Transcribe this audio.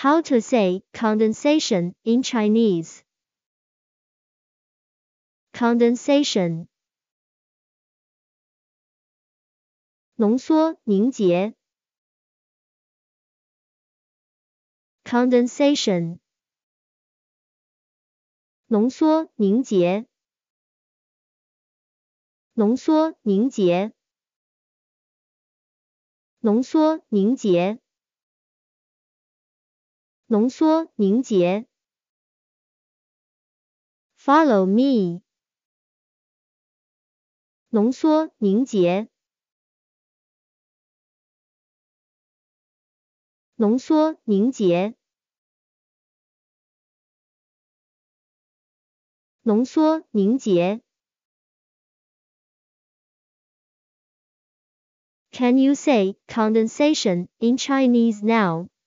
How to say condensation in Chinese? Condensation. 浓缩凝结 condensation 浓缩凝结浓缩凝结浓缩凝结浓缩凝结 Follow me 浓缩凝结浓缩凝结浓缩凝结 Can you say condensation in Chinese now?